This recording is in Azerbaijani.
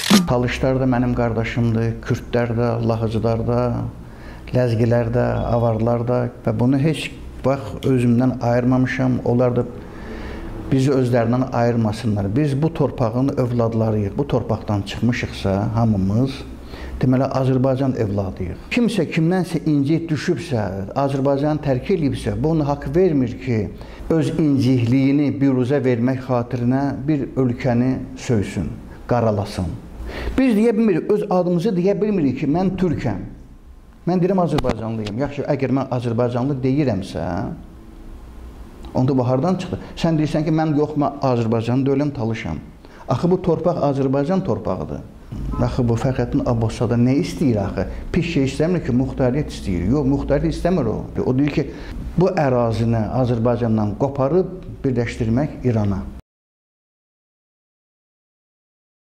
Talışlar da mənim qardaşımdır, Kürdlər də, Lahıcılar da, Ləzgilər də, Avarlar da və bunu heç vaxt özümdən ayırmamışam. Onlar da bizi özlərindən ayırmasınlar. Biz bu torpağın övladlarıyıq. Bu torpaqdan çıxmışıqsa hamımız deməli Azərbaycan evladıyıq. Kimsə kimdənsə incik düşübsə, Azərbaycanı tərk edibsə, bu ona haqq vermir ki, öz incikliyini büruzə vermək xatirinə bir ölkəni söysün, qaralasın. Biz deyə bilmirik, öz adımızı deyə bilmirik ki, mən Türkəm. Mən deyirəm Azərbaycanlıyım. Yaxşı, əgər mən Azərbaycanlı deyirəmsə, onda bu hardan çıxdı? Sən deyirsən ki, mən yox, mən Azərbaycan deyiləm, Talışam. Axı bu torpaq Azərbaycan torpağıdır. Axı bu Fəxrəddin Abbaszadə nə istəyir axı? Pis şey istəmir ki, muxtariyyət istəyir. Yox, muxtariyyət istəmir o. O deyir ki, bu ərazini Azərbaycandan qoparıb birləşdirmək İrana.